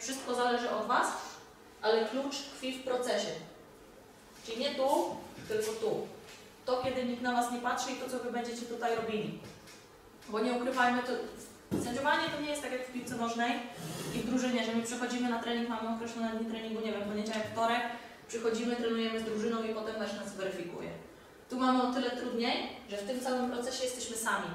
wszystko zależy od Was, ale klucz tkwi w procesie. Czyli nie tu, tylko tu. To, kiedy nikt na Was nie patrzy i to, co Wy będziecie tutaj robili. Bo nie ukrywajmy, to sędziowanie to nie jest tak jak w piłce nożnej i w drużynie, że my przychodzimy na trening, mamy określone dni treningu, nie wiem, poniedziałek, wtorek, przychodzimy, trenujemy z drużyną i potem mecz nas weryfikuje. Tu mamy o tyle trudniej, że w tym całym procesie jesteśmy sami.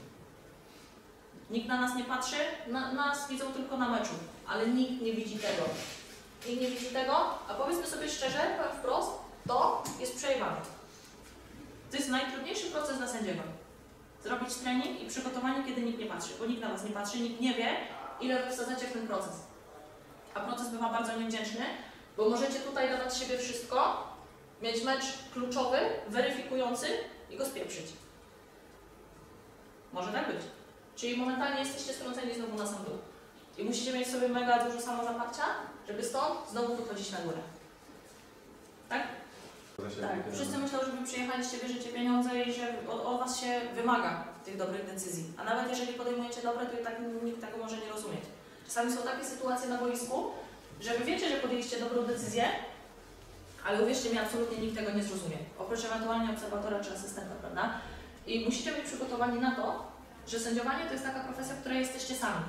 Nikt na nas nie patrzy, nas widzą tylko na meczu, ale nikt nie widzi tego. Nikt nie widzi tego, a powiedzmy sobie szczerze, powiem wprost, to jest przejebane. To jest najtrudniejszy proces dla sędziego. Zrobić trening i przygotowanie, kiedy nikt nie patrzy, bo nikt na Was nie patrzy, nikt nie wie, ile Wy wsadzacie w ten proces. A proces bywa bardzo niewdzięczny, bo możecie tutaj dawać z siebie wszystko, mieć mecz kluczowy, weryfikujący i go spieprzyć. Może tak być. Czyli momentalnie jesteście strąceni znowu na sam dół. I musicie mieć sobie mega dużo samozaparcia, żeby stąd znowu wychodzić na górę. Tak? Tak. Wszyscy myślą, że Wy przyjechaliście, bierzecie pieniądze i że od Was się wymaga tych dobrych decyzji. A nawet jeżeli podejmujecie dobre, to i tak nikt tego może nie rozumieć. Czasami są takie sytuacje na boisku, że Wy wiecie, że podjęliście dobrą decyzję, ale uwierzcie mi, absolutnie nikt tego nie zrozumie. Oprócz ewentualnie obserwatora czy asystenta, prawda? I musicie być przygotowani na to, że sędziowanie to jest taka profesja, w której jesteście sami.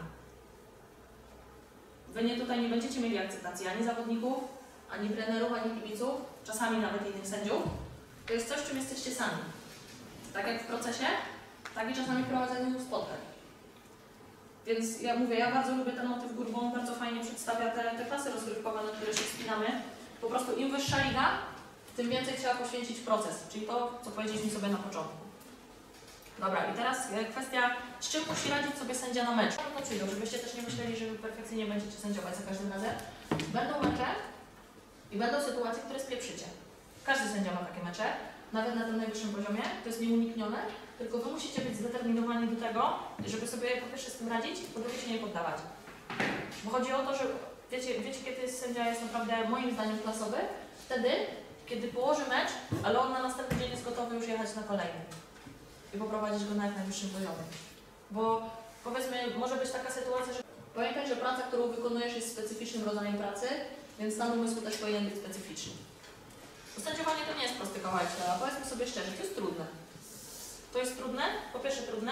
Wy tutaj nie będziecie mieli akceptacji ani zawodników, ani trenerów, ani kibiców, czasami nawet innych sędziów. To jest coś, czym jesteście sami. Tak jak w procesie, tak i czasami w prowadzeniu spotkań. Więc ja mówię, ja bardzo lubię ten motyw gór, bo on bardzo fajnie przedstawia te klasy rozgrywkowe, na które się wspinamy. Po prostu im wyższa liga, tym więcej trzeba poświęcić w proces, czyli to, co powiedzieliśmy sobie na początku. Dobra, i teraz kwestia, z czym musi radzić sobie sędzia na meczu. To przyjdą, żebyście też nie myśleli, że wy perfekcyjnie będziecie sędziować za każdym razem. Będą mecze i będą sytuacje, które spieprzycie. Każdy sędzia ma takie mecze, nawet na tym najwyższym poziomie, to jest nieuniknione, tylko wy musicie być zdeterminowani do tego, żeby sobie po pierwsze z tym radzić, po drugie się nie poddawać. Bo chodzi o to, że wiecie kiedy sędzia jest naprawdę moim zdaniem klasowy? Wtedy, kiedy położy mecz, ale on na następny dzień jest gotowy już jechać na kolejny i poprowadzić go na jak najwyższym poziomie. Bo powiedzmy, może być taka sytuacja, że pamiętaj, że praca, którą wykonujesz, jest specyficznym rodzajem pracy, więc stan umysłu też powinien być specyficzny. Sędziowanie to nie jest prosty kawałek chleba, powiedzmy sobie szczerze, to jest trudne. To jest trudne, po pierwsze trudne,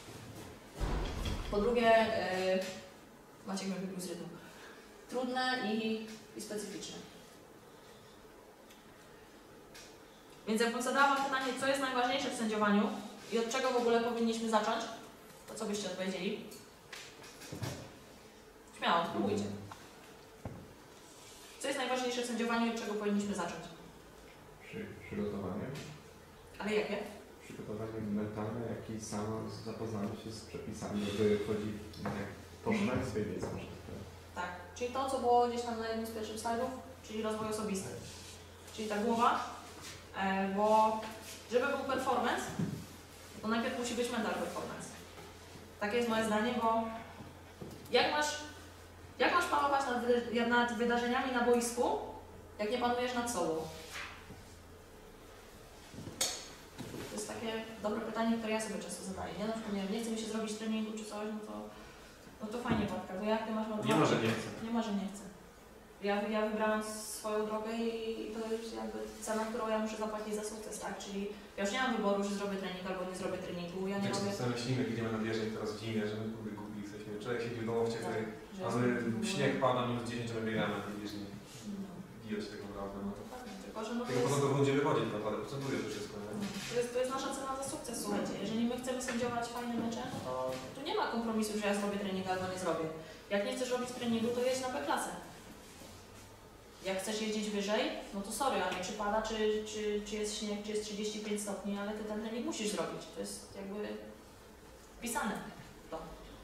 po drugie, Maciek mnie wybił z rytmu, trudne i specyficzne. Więc jakbym zadała Wam pytanie, co jest najważniejsze w sędziowaniu i od czego w ogóle powinniśmy zacząć, to co byście odpowiedzieli? Śmiało, spróbujcie. Co jest najważniejsze w sędziowaniu i od czego powinniśmy zacząć? Przygotowanie. Ale jakie? Przygotowanie mentalne, jak i samo zapoznanie się z przepisami, żeby wchodzi poszerzanie swojej wiedzy. Tak, czyli to, co było gdzieś tam na jednym z pierwszych slajdów, czyli rozwój osobisty. Czyli ta głowa, bo żeby był performance, to najpierw musi być mental performance. Takie jest moje zdanie, bo jak masz panować nad wydarzeniami na boisku, jak nie panujesz nad sobą? To jest takie dobre pytanie, które ja sobie często zadaję. Ja na przykład nie chcę mi się zrobić treningu czy coś, no to fajnie, Bartka, to jak ty masz... Nie ma, że nie chcę. Nie ma, że nie chcę. Ja wybrałam swoją drogę i to jest jakby cena, którą ja muszę zapłacić za sukces, tak? Czyli ja już nie mam wyboru, że zrobię trening albo nie zrobię treningu. Ja nie robię... Same ślimy, idziemy na wieżę i teraz w zimie, że my gubi jesteśmy. Człowiek siedzi w domu w ciepłej, mamy śnieg pada minus 10, a my biegamy na tej wieżni. Gijać tego naprawdę. No. Tylko, że no tylko potem to będzie wychodzić, naprawdę proceduje to wszystko. To jest nasza cena za sukces, słuchajcie. Jeżeli my chcemy sędziować fajne mecze, no to tu nie ma kompromisu, że ja zrobię trening albo nie zrobię. Jak nie chcesz robić treningu, to jedź na B-klasę. Jak chcesz jeździć wyżej, no to sorry, a nie czy pada, czy jest śnieg, czy jest 35 stopni, ale ty ten trening musisz zrobić. To jest jakby wpisane w to.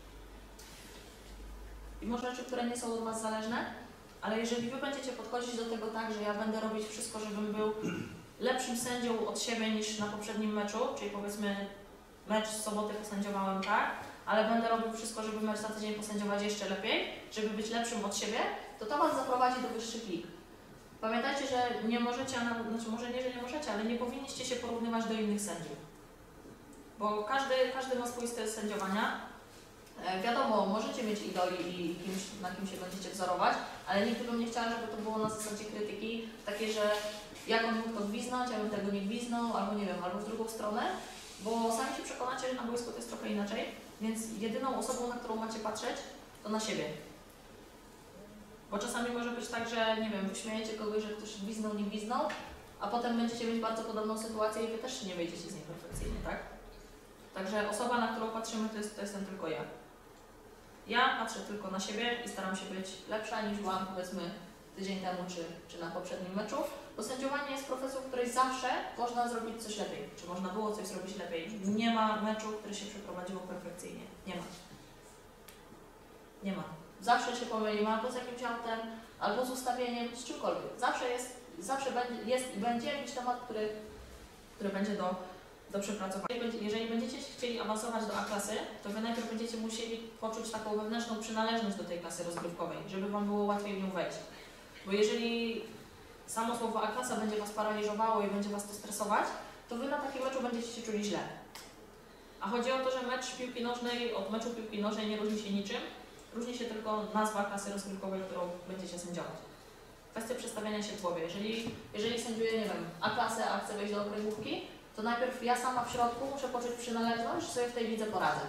I może rzeczy, które nie są od Was zależne, ale jeżeli Wy będziecie podchodzić do tego tak, że ja będę robić wszystko, żebym był lepszym sędzią od siebie niż na poprzednim meczu, czyli powiedzmy mecz z soboty posędziowałem tak, ale będę robił wszystko, żeby mecz za tydzień posędziować jeszcze lepiej, żeby być lepszym od siebie, to Was zaprowadzi do wyższych lig. Pamiętajcie, że nie możecie, znaczy może nie, że nie możecie, ale nie powinniście się porównywać do innych sędziów. Bo każdy ma swój styl sędziowania Wiadomo, możecie mieć idoli i kimś, na kim się będziecie wzorować, ale nigdy bym nie chciała, żeby to było na zasadzie krytyki, takiej, że jak on mógł to gwiznąć, ja bym tego nie gwiznął, albo nie wiem, albo w drugą stronę, bo sami się przekonacie, że na boisku to jest trochę inaczej, więc jedyną osobą, na którą macie patrzeć, to na siebie. Bo czasami może być tak, że nie wiem, wyśmiejecie kogoś, że ktoś gwiznął, nie gwiznął, a potem będziecie mieć bardzo podobną sytuację i wy też nie wyjdziecie z niej perfekcyjnie, tak? Także osoba, na którą patrzymy, to jestem tylko ja. Ja patrzę tylko na siebie i staram się być lepsza niż byłam, powiedzmy, tydzień temu czy na poprzednim meczu, bo sędziowanie jest profesją, w której zawsze można zrobić coś lepiej, czy można było coś zrobić lepiej. Nie ma meczu, który się przeprowadziło perfekcyjnie. Nie ma. Nie ma. Zawsze się pomylimy albo z jakimś autem, albo z ustawieniem, z czymkolwiek. Zawsze jest i będzie jakiś temat, który będzie do przepracowania. Jeżeli będziecie chcieli awansować do A-klasy, to wy najpierw będziecie musieli poczuć taką wewnętrzną przynależność do tej klasy rozgrywkowej, żeby wam było łatwiej w nią wejść. Bo jeżeli samo słowo A-klasa będzie was paraliżowało i będzie was to stresować, to wy na takim meczu będziecie się czuli źle. A chodzi o to, że mecz piłki nożnej od meczu piłki nożnej nie różni się niczym. Różni się tylko nazwa klasy rozgrywkowej, którą będziecie sędziować. Kwestia przestawiania się w głowie. Jeżeli sędziuję, nie wiem, A-klasę, a chcę wejść do okręgówki, to najpierw ja sama w środku muszę poczuć przynależność, że sobie w tej lidze poradzę.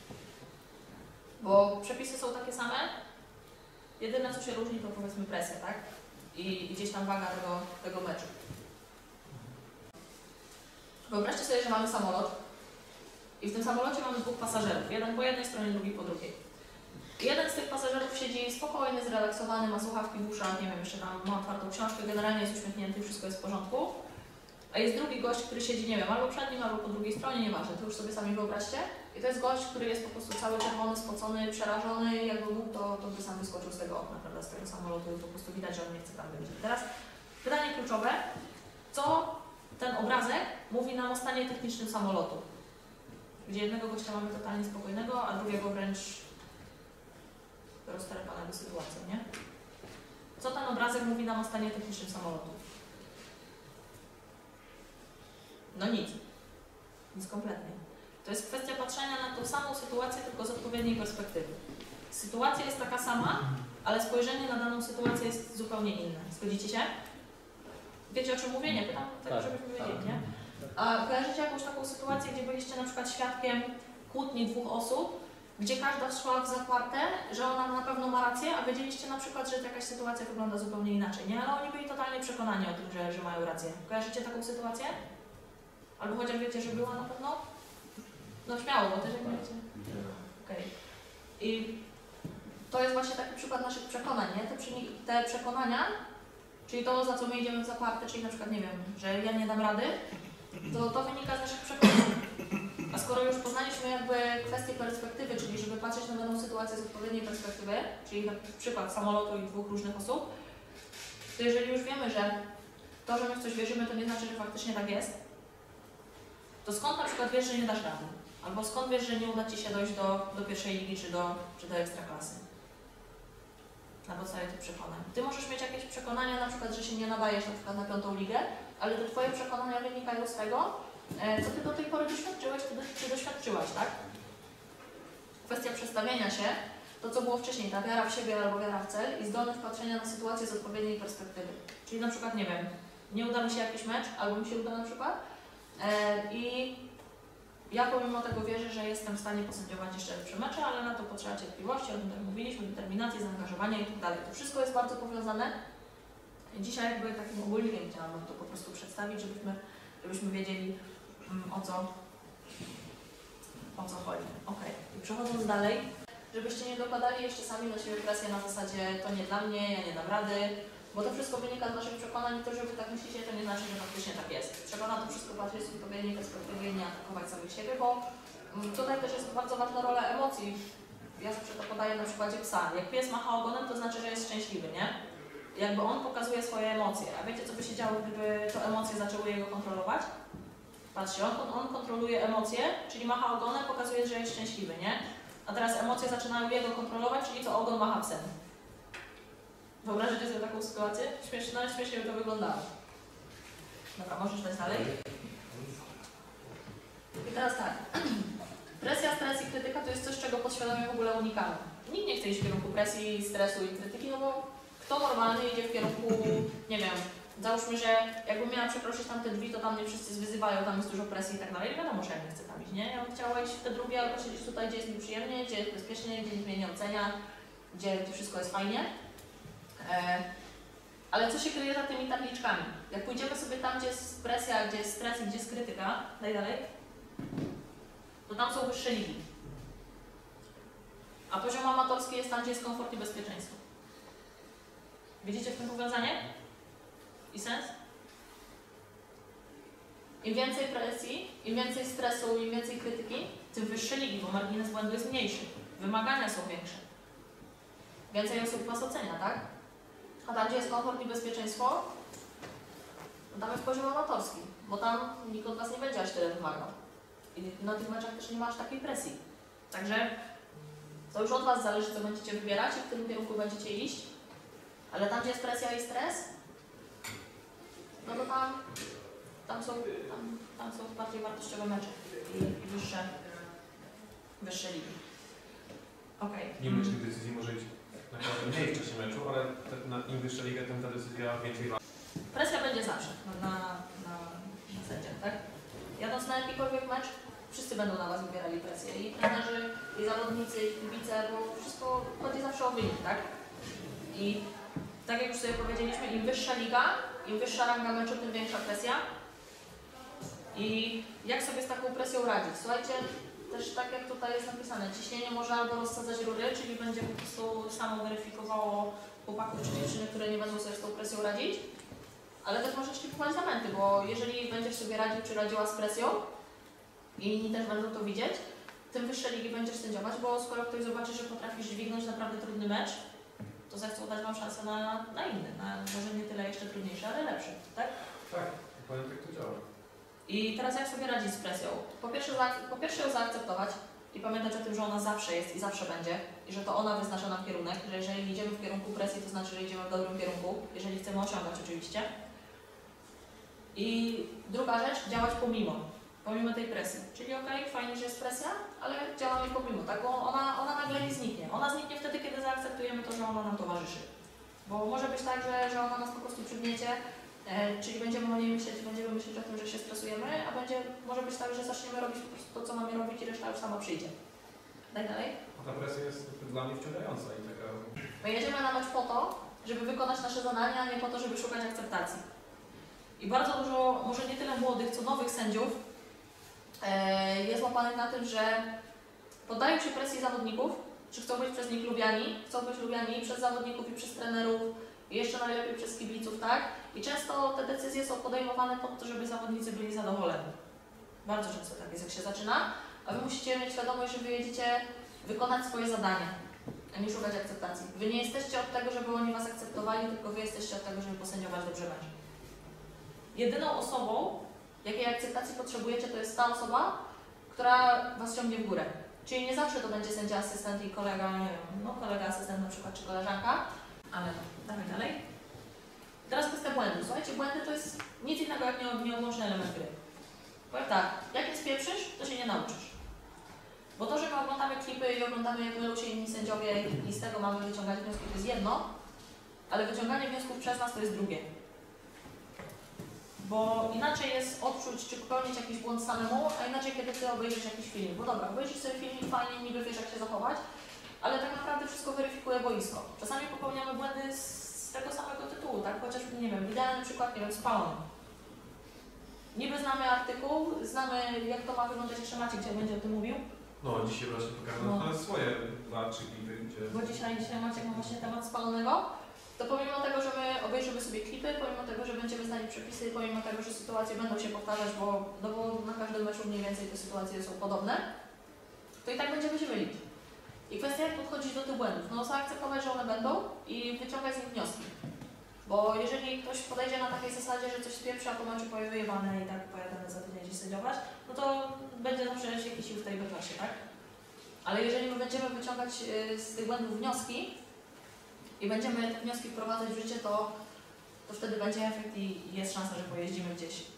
Bo przepisy są takie same, jedyne co się różni to powiedzmy presja, tak? I gdzieś tam waga tego meczu. Wyobraźcie sobie, że mamy samolot i w tym samolocie mamy dwóch pasażerów, jeden po jednej stronie, drugi po drugiej. Jeden z tych pasażerów siedzi spokojny, zrelaksowany, ma słuchawki w uszach, nie wiem, jeszcze tam ma otwartą książkę, generalnie jest uśmiechnięty, wszystko jest w porządku. A jest drugi gość, który siedzi, nie wiem, albo przed nim, albo po drugiej stronie, nieważne, to już sobie sami wyobraźcie. I to jest gość, który jest po prostu cały czerwony, spocony, przerażony, jakby mógł, to by sam wyskoczył z tego okna, prawda, z tego samolotu i po prostu widać, że on nie chce tam być. Teraz pytanie kluczowe, co ten obrazek mówi nam o stanie technicznym samolotu? Gdzie jednego gościa mamy totalnie spokojnego, a drugiego wręcz rozterpanego sytuacją, nie? Co ten obrazek mówi nam o stanie technicznym samolotu? No nic. Nic kompletnie. To jest kwestia patrzenia na tą samą sytuację, tylko z odpowiedniej perspektywy. Sytuacja jest taka sama, ale spojrzenie na daną sytuację jest zupełnie inne. Zgodzicie się? Wiecie, o czym mówię? Nie pytam, tak żebyśmy wiedzieli, nie? A kojarzycie jakąś taką sytuację, gdzie byliście na przykład świadkiem kłótni dwóch osób, gdzie każda szła w zaparte, że ona na pewno ma rację, a wiedzieliście na przykład, że jakaś sytuacja wygląda zupełnie inaczej, nie? Ale oni byli totalnie przekonani o tym, że mają rację. Kojarzycie taką sytuację? Albo chociaż wiecie, że była na pewno? No śmiało, bo też jak wiecie. Okej. I to jest właśnie taki przykład naszych przekonań, nie? Te przekonania, czyli to, za co my idziemy w zaparte, czyli na przykład, nie wiem, że ja nie dam rady, to wynika z naszych przekonań. A skoro już poznaliśmy jakby kwestię perspektywy, czyli żeby patrzeć na daną sytuację z odpowiedniej perspektywy, czyli na przykład samolotu i dwóch różnych osób, to jeżeli już wiemy, że to, że my w coś wierzymy, to nie znaczy, że faktycznie tak jest, to skąd na przykład wiesz, że nie dasz rady? Albo skąd wiesz, że nie uda Ci się dojść do pierwszej ligi czy do ekstraklasy? Na podstawie tych przekonań. Ty możesz mieć jakieś przekonania, na przykład, że się nie nadajesz na przykład na 5. ligę, ale te Twoje przekonania wynikają z tego, co Ty do tej pory doświadczyłeś, czy doświadczyłaś, tak? Kwestia przestawienia się, to co było wcześniej, ta wiara w siebie albo wiara w cel i zdolność patrzenia na sytuację z odpowiedniej perspektywy. Czyli na przykład, nie wiem, nie uda mi się jakiś mecz, albo mi się uda na przykład i ja pomimo tego wierzę, że jestem w stanie posędziować jeszcze lepsze mecze, ale na to potrzeba cierpliwości, o tym tak mówiliśmy, determinacji, zaangażowania i tak dalej. To wszystko jest bardzo powiązane. Dzisiaj jakby takim ogólnikiem chciałabym to po prostu przedstawić, żebyśmy wiedzieli o co chodzi. Ok. I przechodząc dalej, żebyście nie dokładali jeszcze sami na siebie presję na zasadzie to nie dla mnie, ja nie dam rady, bo to wszystko wynika z naszych przekonań i to, że wy tak myślicie, to nie znaczy, że faktycznie tak jest. Trzeba na to wszystko patrzeć z odpowiedniej perspektywy i nie atakować samych siebie, bo tutaj też jest bardzo ważna rola emocji. Ja zawsze to podaję na przykładzie psa. Jak pies macha ogonem, to znaczy, że jest szczęśliwy, nie? Jakby on pokazuje swoje emocje. A wiecie, co by się działo, gdyby to emocje zaczęły jego kontrolować? Patrzcie, on kontroluje emocje, czyli macha ogonem, pokazuje, że jest szczęśliwy, nie? A teraz emocje zaczynają jego kontrolować, czyli to ogon macha psem. Wyobraźcie sobie taką sytuację? Śmiesznie by to wyglądało. Dobra, możesz dać dalej. I teraz tak. Presja, stres i krytyka to jest coś, czego podświadomie w ogóle unikamy. Nikt nie chce iść w kierunku presji, stresu i krytyki, no bo kto normalny idzie w kierunku, nie wiem, załóżmy, że jakbym miała przekroczyć tamte drzwi, to tam mnie wszyscy wyzywają, tam jest dużo presji i tak dalej. Wiadomo, że ja nie chcę tam iść, nie? Ja bym chciała iść w te drugie, albo siedzieć tutaj, gdzie jest mi przyjemnie, gdzie jest bezpiecznie, gdzie nikt mnie nie ocenia, gdzie wszystko jest fajnie. Ale co się kryje za tymi tabliczkami? Jak pójdziemy sobie tam, gdzie jest presja, gdzie jest stres i gdzie jest krytyka, dalej, to tam są wyższe ligi. A poziom amatorski jest tam, gdzie jest komfort i bezpieczeństwo. Widzicie w tym powiązanie? I sens? Im więcej presji, im więcej stresu, im więcej krytyki, tym wyższe ligi, bo margines błędu jest mniejszy. Wymagania są większe. Więcej osób was ocenia, tak? A tam, gdzie jest komfort i bezpieczeństwo, no tam jest poziom amatorski, bo tam nikt od was nie będzie aż tyle wymagał. I na tych meczach też nie ma aż takiej presji. Także to już od was zależy, co będziecie wybierać i w którym kierunku będziecie iść. Ale tam, gdzie jest presja i stres, no to tam są bardziej wartościowe mecze i wyższe ligi. Okej. Nie wiem, czy tych decyzji może być naprawdę mniej w czasie meczu, ale im wyższa liga, tym ta decyzja więcej waży. Presja będzie zawsze na sędziach, tak? Jadąc na jakikolwiek mecz, wszyscy będą na was wywierali presję. I trenerzy, i zawodnicy, i kibice, bo wszystko chodzi zawsze o wynik, tak? I tak jak już sobie powiedzieliśmy, im wyższa liga, im wyższa ranga meczu, tym większa presja. I jak sobie z taką presją radzić? Słuchajcie, też tak jak tutaj jest napisane, ciśnienie może albo rozsadzać rury, czyli będzie po prostu samo weryfikowało chłopaków czy dziewczyny, które nie będą sobie z tą presją radzić. Ale też możesz szlifować zamęty, bo jeżeli będziesz sobie radził czy radziła z presją i inni też będą to widzieć, tym wyższe ligi będziesz sędziować, bo skoro ktoś zobaczy, że potrafisz dźwignąć naprawdę trudny mecz, to zechcą dać wam szansę na inny, może nie tyle jeszcze trudniejszy, ale lepszy, tak? Tak, powiem tak to działa. I teraz jak sobie radzić z presją? Po pierwsze ją zaakceptować i pamiętać o tym, że ona zawsze jest i zawsze będzie i że to ona wyznacza nam kierunek, że jeżeli idziemy w kierunku presji, to znaczy, że idziemy w dobrym kierunku, jeżeli chcemy osiągać oczywiście. I druga rzecz, działać pomimo tej presji. Czyli okej, fajnie, że jest presja, ale działamy pomimo, tak? Bo ona nagle nie zniknie. Ona zniknie wtedy, kiedy zaakceptujemy to, że ona nam towarzyszy. Bo może być tak, że ona nas po prostu przygniecie, czyli będziemy o niej myśleć, będziemy myśleć o tym, że się stresujemy, a może być tak, że zaczniemy robić po prostu to, co mamy robić i reszta już sama przyjdzie. Dalej? A ta presja jest dla mnie wciągająca i taka... My jedziemy na mecz po to, żeby wykonać nasze zadania, a nie po to, żeby szukać akceptacji. I bardzo dużo, może nie tyle młodych, co nowych sędziów jest łapanych na tym, że poddają się presji zawodników, czy chcą być przez nich lubiani, chcą być lubiani przez zawodników i przez trenerów, i jeszcze najlepiej przez kibiców, tak? I często te decyzje są podejmowane po to, żeby zawodnicy byli zadowoleni. Bardzo często tak jest, jak się zaczyna, a wy musicie mieć świadomość, że wy jedziecie wykonać swoje zadania, a nie szukać akceptacji. Wy nie jesteście od tego, żeby oni was akceptowali, tylko wy jesteście od tego, żeby posędziować dobrze mecz. Jedyną osobą, jakiej akceptacji potrzebujecie, to jest ta osoba, która was ciągnie w górę. Czyli nie zawsze to będzie sędzia, asystent i kolega, nie wiem, no kolega, asystent na przykład, czy koleżanka, ale dawaj dalej. Teraz kwestia błędu. Słuchajcie, błędy to jest nic innego jak nieodłączny element gry. Powiem tak, jak nie spieprzysz, to się nie nauczysz. Bo to, że my oglądamy klipy i oglądamy, jak mylą się inni sędziowie i z tego mamy wyciągać wnioski, to jest jedno, ale wyciąganie wniosków przez nas to jest drugie. Bo inaczej jest odczuć, czy popełnić jakiś błąd samemu, a inaczej, kiedy ty obejrzysz jakiś film. Bo dobra, obejrzysz sobie filmik, fajnie, niby wiesz, jak się zachować, ale tak naprawdę wszystko weryfikuje boisko. Czasami popełniamy błędy z tego samego tytułu, tak? Chociażby, nie wiem, idealny przykład, nie wiem, spalony. Niby znamy artykuł, znamy, jak to ma wyglądać, jeszcze Maciek gdzie będzie o tym mówił. No, dzisiaj właśnie pokażę swoje 2-3 klipy, gdzie... Bo dzisiaj Maciek ma właśnie temat spalonego. To pomimo tego, że my obejrzymy sobie klipy, pomimo tego, że będziemy znali przepisy, pomimo tego, że sytuacje będą się powtarzać, bo na każdym meczu mniej więcej te sytuacje są podobne, to i tak będziemy się mylić. I kwestia, jak podchodzić do tych błędów. No, zaakceptować, że one będą i wyciągać z nich wnioski. Bo jeżeli ktoś podejdzie na takiej zasadzie, że coś spieprzy, a po meczu powie wyjebane i tak pojadę za tydzień gdzieś sędziować, no to będzie zawsze jakiś sił w tej wyklasie, tak? Ale jeżeli my będziemy wyciągać z tych błędów wnioski i będziemy te wnioski wprowadzać w życie, to wtedy będzie efekt i jest szansa, że pojeździmy gdzieś